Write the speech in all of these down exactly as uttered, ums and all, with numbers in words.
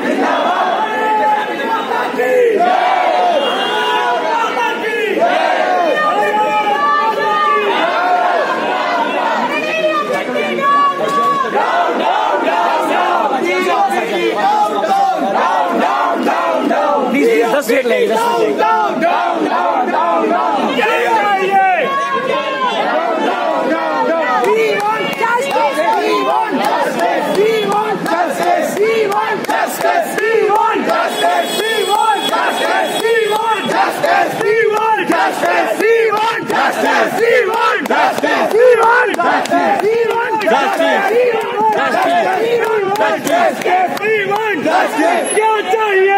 दस मिनट लगेगा। क्या चाहिए?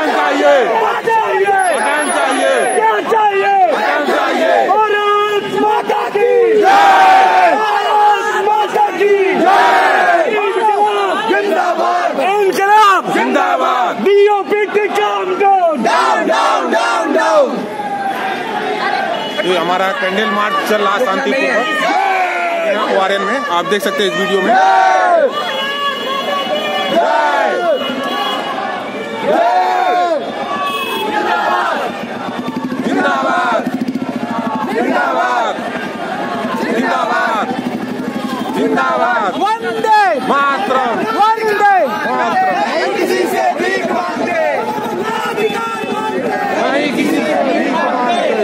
भारत माता की जय! भारत माता की जय! जिंदाबाद! इंकलाब जिंदाबाद! बीओपी काम down down down down down. ये हमारा कैंडल मार्च चल रहा शांतिपूर्वक वारेन में, आप देख सकते हैं इस वीडियो में। जिंदाबाद जिंदाबाद जिंदाबाद जिंदाबाद वंदे मातरम वंदे मातरम। किसी से भीख मांगते नहीं किसी से भीख मांगते,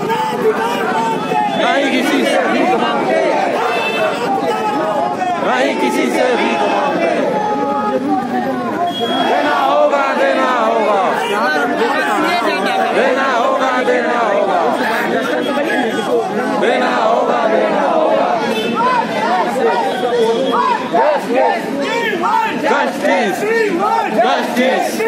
नहीं किसी से भीख मांगते, नहीं किसी से भीख मांगते। देना होगा देना होगा देना होगा देना होगा देना होगा देना होगा। Justice justice